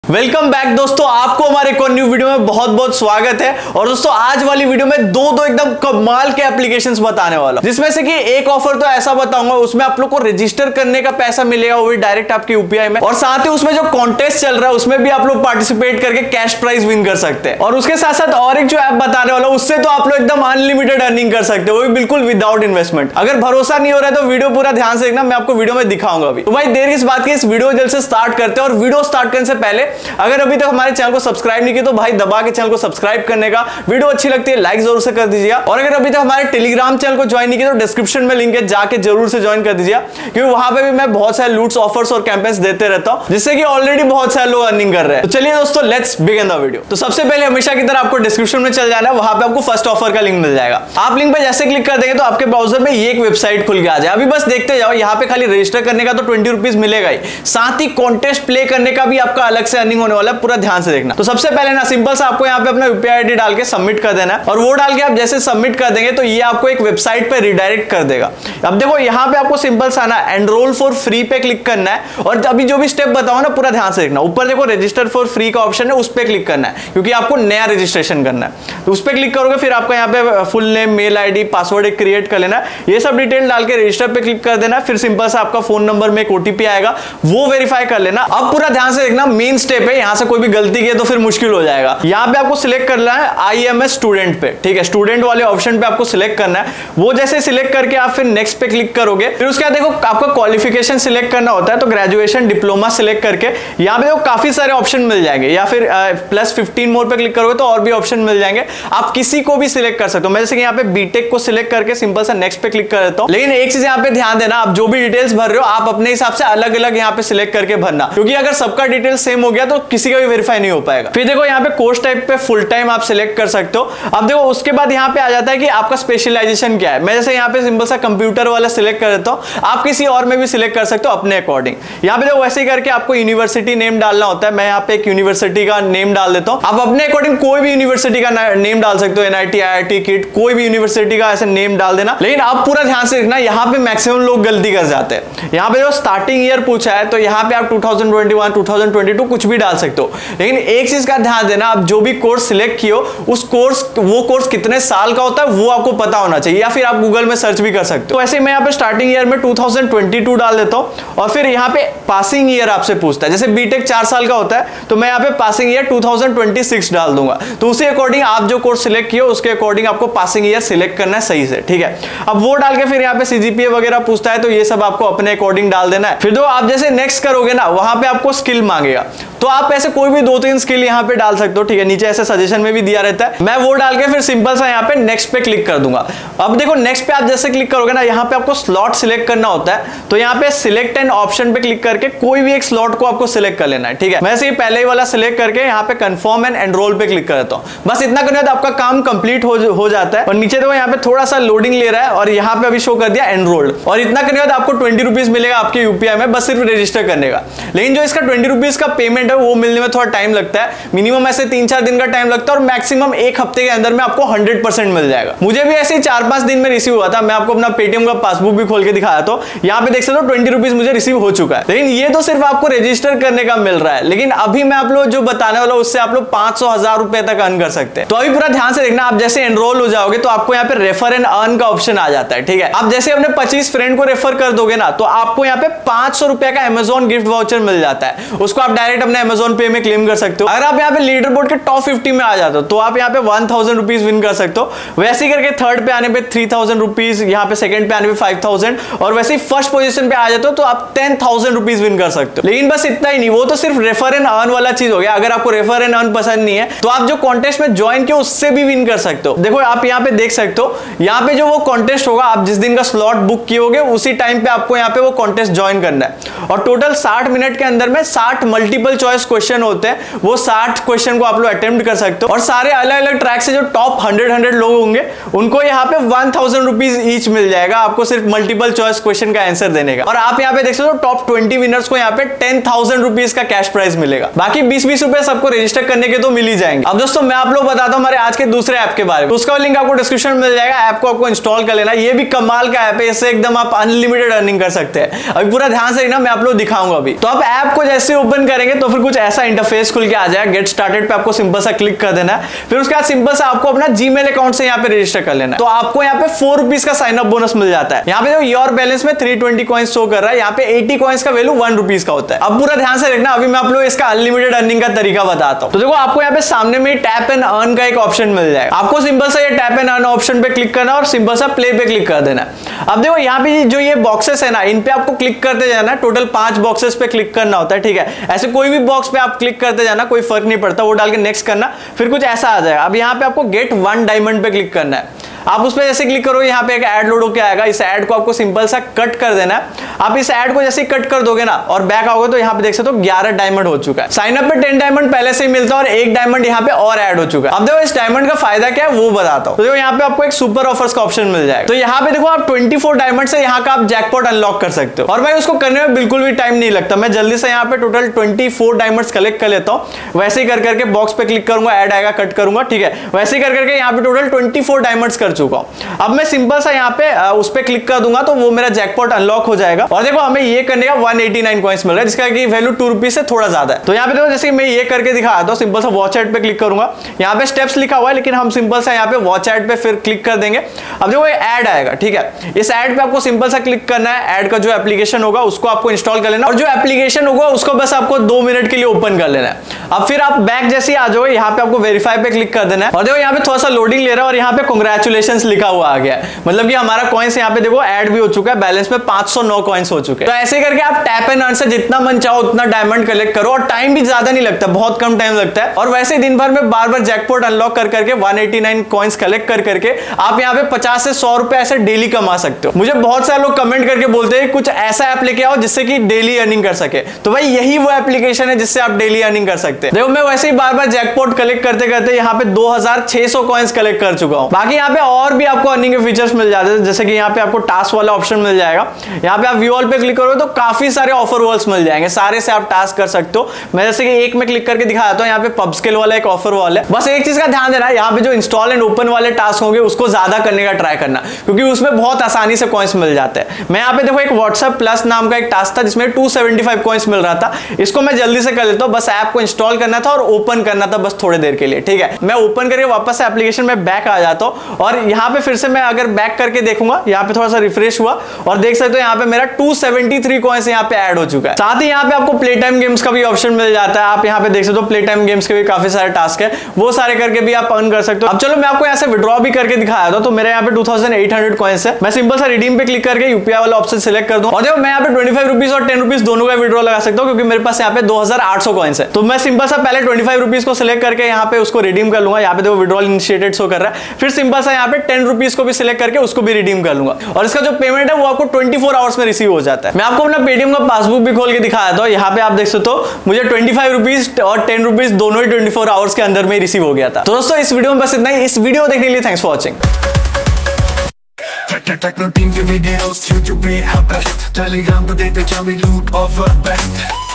Welcome back दोस्तों, आपको हमारे एक और न्यू वीडियो में बहुत बहुत स्वागत है। और दोस्तों आज वाली वीडियो में दो एकदम कमाल के एप्लीकेशंस बताने वाला हूं, जिसमें से कि एक ऑफर तो ऐसा बताऊंगा उसमें आप लोग को रजिस्टर करने का पैसा मिलेगा, वो भी डायरेक्ट आपके यूपीआई में। और साथ ही उसमें जो कॉन्टेस्ट चल रहा है उसमें भी आप लोग पार्टिसिपेट करके कैश प्राइज विन कर सकते हैं। और उसके साथ साथ और एक जो ऐप बताने वाला हूं उससे तो आप लोग एकदम अनलिमिटेड अर्निंग कर सकते हो, वो भी बिल्कुल विदाउट इन्वेस्टमेंट। अगर भरोसा नहीं हो रहा है तो वीडियो पूरा ध्यान से देखना, मैं आपको वीडियो में दिखाऊंगा अभी। तो भाई देर किस बात की, इस वीडियो जल्द से स्टार्ट करते हैं। और वीडियो स्टार्ट करने से पहले अगर अभी तक हमारे चैनल को सब्सक्राइब नहीं किया तो भाई दबा के चैनल को सब्सक्राइब करने का, वीडियो अच्छी लगती है लाइक जरूर से कर दीजिएगा। और अगर अभी तक हमारे टेलीग्राम चैनल को ज्वाइन नहीं किया तो डिस्क्रिप्शन में लिंक है, जाके जरूर से ज्वाइन कर दीजिएगा, क्योंकि वहां पे भी मैं बहुत सारे लूट्स, ऑफर्स और कैंपेन्स देते रहता हूं, जिससे कि ऑलरेडी बहुत सारे लोग अर्निंग कर रहे हैं। तो चलिए दोस्तों, लेट्स बिगिन द वीडियो। तो सबसे पहले हमेशा की तरह आपको डिस्क्रिप्शन में चल जाना है, वहां पे आपको फर्स्ट ऑफर का लिंक मिल जाएगा। आप लिंक पे जैसे क्लिक कर देंगे तो आपके ब्राउजर में ये एक वेबसाइट खुल के आ जाए। अभी बस देखते जाओ, यहाँ पे खाली रजिस्टर करने का तो 20 रुपीज मिलेगा ही, साथ ही कॉन्टेस्ट प्ले करने का भी आपका अलग से अर्निंग होने वाला है, पूरा ध्यान से देखना। तो सबसे पहले ना सिंपल सा आपको यहाँ पे अपना यूपीआई आईडी डाल के सबमिट कर देना है। और वो डाल के आप जैसे सबमिट कर देंगे तो ये आपको एक वेबसाइट पे रिडायरेक्ट कर देगा। अब देखो यहाँ पे आपको सिंपल सा ना एनरोल फॉर फ्री पे क्लिक करना है। और अभी जो भी स्टेप बताऊं ना पूरा ध्यान से देखना। ऊपर देखो रजिस्टर फॉर फ्री का ऑप्शन है, उस पर क्लिक करना है, क्योंकि आपको नया रजिस्ट्रेशन करना है। तो उस पर क्लिक करोगे, फिर आपका यहाँ पे full name, mail ID, password एक क्रिएट कर लेना है। ये सब डिटेल डाल के रजिस्टर पे क्लिक कर देना। फिर सिंपल सा आपका फोन नंबर में एक ओटीपी आएगा, वो वेरीफाई कर लेना। अब पूरा ध्यान से देखना, मेन स्टेप है, यहाँ से कोई भी गलती की तो फिर मुश्किल हो जाएगा। यहाँ पे आपको सिलेक्ट करना है आईएमएस स्टूडेंट पे, ठीक है, स्टूडेंट वाले ऑप्शन पे आपको सिलेक्ट करना है। वो जैसे सिलेक्ट करके आप फिर नेक्स्ट पे क्लिक करोगे, फिर उसके बाद देखो आपका क्वालिफिकेशन सिलेक्ट करना होता है, तो ग्रेजुएशन, डिप्लोमा सिलेक्ट करके यहाँ पे देखो काफी सारे ऑप्शन मिल जाएंगे। या फिर प्लस 15 मोर पे क्लिक करोगे तो और भी ऑप्शन मिल जाएंगे, आप किसी को भी सिलेक्ट कर सकते हो। मैं जैसे कि यहाँ पे बीटेक को सिलेक्ट करके सिंपल सा नेक्स्ट पे क्लिक कर देता हूँ। लेकिन एक चीज यहाँ पे ध्यान देना, आप जो भी डिटेल्स भर रहे हो आप अपने हिसाब से अलग अलग यहाँ पे सिलेक्ट करके भरना, क्योंकि अगर सबका डिटेल सेम हो गया तो किसी का भी वेरीफाई नहीं हो पाएगा। फिर देखो यहाँ पे कोर्स टाइप पे फुल टाइम आप सिलेक्ट कर सकते हो। अब देखो उसके बाद यहाँ पे आ जाता है कि आपका स्पेशलाइजेशन क्या है। मैं जैसे यहाँ पे सिंपल सा कंप्यूटर वाला सिलेक्ट कर देता हूँ, आप किसी और में भी सिलेक्ट कर सकते हो अपने अकॉर्डिंग। यहाँ पे देखो वैसे ही करके आपको यूनिवर्सिटी नेम डालना होता है। मैं यहाँ पे एक यूनिवर्सिटी का नेम डाल देता हूँ, आप अपने अकॉर्डिंग कोई भी यूनिवर्सिटी का नेम डाल सकते हो, एनआईटी, आईआईटी, किट, कोई भी यूनिवर्सिटी का ऐसे नेम डाल देना। लेकिन आप पूरा ध्यान से देखना, यहाँ पे मैक्सिमम लोग गलती कर जाते हैं। यहाँ पे जो स्टार्टिंग ईयर पूछा है तो यहाँ पे आप 2021, 2022 कुछ भी डाल सकते हो। लेकिन एक चीज का ध्यान देना, आप जो भी कोर्स सिलेक्ट किए उस वो कोर्स कितने साल का होता है वो आपको पता होना चाहिए, या फिर आप गूगल में सर्च भी कर सकते हो। तो ऐसे मैं यहाँ पे स्टार्टिंग ईयर में 2022 डाल देता हूँ। और फिर यहाँ पे पासिंग ईयर आपसे पूछता है, जैसे बीटेक 4 साल का होता है तो मैं यहाँ पे पासिंग ईयर 2026 डाल दूंगा। तो उसी अकॉर्डिंग आप जो कोर्स सिलेक्ट किए उसके अकॉर्डिंग आपको पासिंग ईयर सिलेक्ट करना है सही से, ठीक है। अब वो डाल के फिर यहाँ पे सीजीपीए वगैरह पूछता है, तो ये सब आपको अपने अकॉर्डिंग डाल देना है। फिर तो आप जैसे नेक्स्ट करोगे ना, वहां पे आपको स्किल मांगेगा, तो आप ऐसे कोई भी 2-3 स्किल यहाँ पे डाल सकते हो, ठीक है, नीचे ऐसे सजेशन में भी दिया रहता है। मैं वो डाल के फिर सिंपल सा यहाँ पे नेक्स्ट पे क्लिक कर दूंगा। अब देखो नेक्स्ट पे आप जैसे क्लिक करोगे ना, यहाँ पे आपको स्लॉट सिलेक्ट करना होता है, तो यहाँ पे सिलेक्ट एन ऑप्शन पे क्लिक करके कोई भी एक स्लॉट को आपको सिलेक्ट कर लेना है, ठीक है। वैसे ही पहले ही वाला सिलेक्ट करके यहाँ पे कंफर्म एंड एनरोल पे क्लिक कर देता हूँ। बस इतना करने के बाद आपका काम कंप्लीट हो जाता है। और नीचे देखो यहाँ पे थोड़ा सा लोडिंग ले रहा है, और यहाँ पे अभी शो कर दिया एनरोल्ड। और इतना करने के बाद आपको 20 रुपीज मिलेगा आपके यूपीआई में, बस सिर्फ रजिस्टर करने का। लेकिन जो इसका 20 रुपीज का पेमेंट है वो मिलने में थोड़ा टाइम लगता है, मिनिमम ऐसे 3-4 दिन का टाइम लगता है, और मैक्सिमम 1 हफ्ते के अंदर में आपको 100% मिल जाएगा। मुझे भी ऐसे 4-5 दिन में रिसीव हुआ था। मैं आपको अपना पेटीएम का पासबुक भी खोल के दिखाया, तो यहाँ पे देख सकते हो 20 रुपीज मुझे रिसीव हो चुका है। लेकिन ये तो सिर्फ आपको रजिस्टर करने का मिल रहा है, लेकिन अभी मैं आप लोग जो बताने वाला हूं उससे आप लोग 500-1000 रुपए तक अर्न कर सकते हैं। तो अभी पूरा ध्यान से देखना, आप जैसे एनरोल हो जाओगे तो आपको यहाँ पे रेफर एंड अर्न का ऑप्शन आ जाता है, ठीक है। आप जैसे अपने 25 फ्रेंड को रेफर कर दोगे ना, तो आपको यहाँ पे 500 रुपए का अमेजॉन गिफ्ट वाउचर मिल जाता है। उसको आप डायरेक्ट अपने अमेजॉन पे में क्लेम कर सकते हो। अगर आप यहाँ पे लीडर बोर्ड के टॉप 50 में आ जाते हो तो आप यहाँ पे 1000 रुपीज विन कर सकते हो। वैसे ही करके थर्ड पे आने पे 3000 रुपीज, यहाँ पे सेकंड पे आने पे 5000, और वैसे ही फर्स्ट पोजीशन पे आ जाते हो तो आप 10,000 रुपीज विन कर सकते हो। लेकिन बस इतना ही नहीं, वो तो सिर्फ रेफर एंड अर्न वाला चीज हो गया। अगर आपको रेफर एंड अर्न पसंद नहीं है तो आप जो कॉन्टेस्ट में ज्वाइन किया उससे भी विन कर सकते हो। देखो आप यहाँ पे देख सकते हो, यहाँ पे जो वो कॉन्टेस्ट होगा, आप जिस दिन का स्लॉट बुक किए होगे उसी टाइम पे आपको यहाँ पे वो कॉन्टेस्ट ज्वाइन करना है। और टोटल 60 मिनट के अंदर में 60 मल्टीपल चॉइस क्वेश्चन होते हैं, वो 60 क्वेश्चन को आप लोग अटेम्प्ट कर सकते हो। और सारे अलग अलग ट्रैक से जो टॉप 100 लोग होंगे उनको यहाँ पे 1000 रुपीज ईच मिल जाएगा, आपको सिर्फ मल्टीपल चॉइस क्वेश्चन का आंसर देने का। और आप यहाँ पे देख सकते हो टॉप 20 विनर्स को यहाँ पे 10,000 रुपीज का कैश प्राइज मिलेगा। बाकी 20-20 रुपए सबको रजिस्टर करने के तो मिल ही जाएंगे। अब दोस्तों मैं आप लोग बताता हूँ हमारे आज के दूसरे ऐप के बारे में, उसका लिंक आपको डिस्क्रिप्शन में मिल जाएगा। ऐप को आपको इंस्टॉल कर लेना, ये भी कमाल का ऐप है, इससे एकदम आप अनलिमिटेड अर्निंग कर सकते हैं। अभी पूरा ध्यान से ना, मैं आप लोग दिखाऊंगा अभी। तो आप ऐप को जैसे ओपन करेंगे तो फिर बिल्कुल कुछ ऐसा इंटरफेस खुल के आ जाएगा। गेट स्टार्टेड पे आपको सिंपल सा क्लिक कर देना है, फिर उसके बाद सिंपल सा आपको अपना जीमेल अकाउंट से यहाँ पे रजिस्टर कर लेना है। तो आपको यहाँ पे 4 रुपीज का साइन अप बोनस मिल जाता है। यहाँ पे जो योर बैलेंस में 320 कॉइन्स शो कर रहा है, यहाँ पे 80 कॉइन्स का वैल्यू 1 रुपीज का होता है। अब पूरा ध्यान से देखना, अभी मैं आप लोग इसका अनलिमिटेड अर्निंग का तरीका बताता हूँ। तो देखो आपको यहाँ पे सामने में टैप एंड अर्न का एक ऑप्शन मिल जाएगा। आपको सिंपल सा ये टैप एंड अर्न ऑप्शन पे क्लिक करना और सिंपल सा प्ले पे क्लिक कर देना। अब देखो यहाँ पे जो ये बॉक्सेस है ना, इन पे आपको क्लिक करते जाना। टोटल 5 बॉक्सेस पे क्लिक करना होता है, ठीक है। ऐसे कोई भी बॉक्स पे आप क्लिक करते जाना, कोई फर्क नहीं पड़ता। वो डाल के नेक्स्ट करना, फिर कुछ ऐसा आ जाएगा। अब यहाँ पे आपको गेट 1 डायमंड पे क्लिक करना है। आप उस पर जैसे क्लिक करो, यहाँ पे एक ऐड लोड होकर आएगा। इस ऐड को आपको सिंपल सा कट कर देना है। आप इस ऐड को जैसे कट कर दोगे ना और बैक आओगे तो यहाँ पे देख सकते हो 11 डायमंड हो चुका है। साइन अप पे 10 डायमंड पहले से ही मिलता है और 1 डायमंड यहाँ पे और ऐड हो चुका है। अब देखो इस डायमंड का फायदा क्या है वो बताता हूँ। तो देखो यहाँ पे आपको एक सुपर ऑफर्स का ऑप्शन मिल जाएगा। तो यहाँ पे देखो आप 24 डायमंड से यहाँ का आप जैकपॉट अनलॉक कर सकते हो। और भाई उसको करने में बिल्कुल भी टाइम नहीं लगता। मैं जल्दी से यहाँ पे टोटल 24 डायमंड्स कलेक्ट कर लेता हूँ। वैसे ही कर करके बॉक्स पे क्लिक करूंगा, ऐड आएगा, कट करूंगा, ठीक है। वैसे ही कर करके यहाँ पे टोटल 24 डायमंड्स कर चुका हूँ। अब मैं सिंपल सा यहाँ पे उस पे क्लिक कर दूंगा तो वो मेरा जैकपॉट अनलॉक हो जाएगा। और देखो हमें ये करने का 189 कॉइन्स मिल रहा है, जिसका की वैल्यू 2 रुपीज से थोड़ा ज्यादा है। तो यहाँ पे देखो जैसे मैं ये करके दिखा दो, सिंपल सा वॉच ऐड पे क्लिक करूंगा। यहाँ पे स्टेप्स लिखा हुआ है, लेकिन हम सिंपल सा यहाँ पे वॉच ऐड पे फिर क्लिक कर देंगे। अब देखो ये ऐड आएगा, ठीक है। इस ऐड पे आपको सिंपल सा क्लिक करना है। ऐड का जो एप्लीकेशन होगा उसको आपको इंस्टॉल कर लेना और जो एप्लीकेशन होगा उसको बस आपको 2 मिनट के लिए ओपन कर लेना है। अब फिर आप बैक जैसे आ जाओगे, यहाँ पे आपको वेरीफाई पे क्लिक कर देना है। और देखो यहाँ पे थोड़ा सा लोडिंग ले रहा है और यहाँ पे कांग्रेचुलेशंस लिखा हुआ आ गया है। मतलब कि हमारा कॉइन्स यहाँ पे देखो ऐड भी हो चुका है। बैलेंस में 509 कॉइन्स हो चुके हैं। तो ऐसे करके आप टैप एंड अर्न से जितना मन चाहो उतना डायमंड कलेक्ट करो और टाइम भी ज्यादा नहीं लगता, बहुत कम टाइम लगता है। और वैसे दिन भर में बार बार जैकपॉट अनलॉक कर करके 189 कॉइन्स कलेक्ट कर करके आप यहाँ पे 50 से 100 रुपए ऐसे डेली कमा सकते हो। मुझे बहुत सारे लोग कमेंट करके बोलते हैं कुछ ऐसा ऐप लेके आओ जिससे कि डेली अर्निंग कर सके। तो भाई यही वो एप्लीकेशन है जिससे आप डेली अर्निंग कर सकते हैं। देखो मैं वैसे ही बार बार जैकपॉट कलेक्ट करते करते यहाँ पे 2600 कॉइन्स कलेक्ट कर चुका हूँ। बाकी यहाँ पे और भी आपको अर्निंग के फीचर्स मिल जाते हैं, जैसे कि यहाँ पे आपको टास्क वाला ऑप्शन मिल जाएगा। यहाँ पे आप व्यू ऑल पे क्लिक करोगे तो काफी सारे ऑफर वॉल्स मिल जाएंगे, सारे से आप टास्क कर सकते हो। मैं जैसे कि एक में क्लिक करके दिखाता हूँ। यहाँ पे पब स्किल वाला एक ऑफर वॉल है। बस एक चीज का ध्यान देना है, यहाँ पे जो इंस्टॉल एंड ओपन वाले टास्क होंगे उसको ज्यादा करने का ट्राई करना, क्योंकि उसमें बहुत आसानी से कॉइन्स मिल जाते हैं। मैं यहाँ पे देखो एक व्हाट्सएप प्लस नाम का एक टास्क था जिसमें 275 कॉइन्स मिल रहा था। इसको मैं जल्दी से कर लेता हूँ। बस ऐप को इंस्टॉल करना था और ओपन करना था बस थोड़ी देर के लिए, ठीक है। मैं ओपन करके वापस से एप्लीकेशन में बैक आ जाता हूँ और यहाँ पे फिर से मैं अगर बैक करके देखूंगा, यहाँ पे थोड़ा सा रिफ्रेश हुआ और देख सकते हो यहाँ पे मेरा 273 कॉइन्स यहाँ पे ऐड हो चुका है। साथ ही यहाँ पे आपको प्ले टाइम गेम्स का भी ऑप्शन मिल जाता है। आप यहाँ पे देख सकते हो प्ले टाइम गेम्स के भी काफी सारे टास्क है, वो सारे करके भी आप अर्न कर सकते हो। अब चलो मैं आपको यहाँ से विड्रॉ भी करके दिखाया था। तो मेरे यहाँ पे 2800 कॉइन्स है। मैं सिंपल सा रिडीम पे क्लिक करके यूपीआई वाला ऑप्शन सिलेक्ट कर दूं और देखो मैं यहाँ पे 25 रुपीज और 10 रुपीज दोनों का विड्रॉ लगा सकता हूँ, क्योंकि मेरे पास यहाँ पे 2800 कॉइन्स है। तो मैं सिंपल सा पहले 25 रुपीज को सिलेक्ट करके यहाँ पे उसको रिडीम कर लूंगा। यहाँ पे देखो विड्रॉल इनिशिएटेड शो कर रहा है। फिर सिंपल सा यहाँ पे 10 रुपीज को भी सिलेक्ट करके उसको भी रिडीम कर लूंगा और इसका जो पेमेंट है वो आपको 24 आवर्स में रिसीव हो जाता है। मैं आपको अपना पेटीएम का पासबुक भी खोल के दिखाया था। यहाँ पे आप देख सकते हो मुझे 25 रुपीज और 10 रुपीज दोनों ही 24 आवर्स के अंदर में रिसीव हो गया था। तो दोस्तों इस वीडियो में बस इतना ही। इस वीडियो देखने के लिए thanks for watching. Techno team के videos YouTube पे है best Telegram पे देते क्या भी loot offer best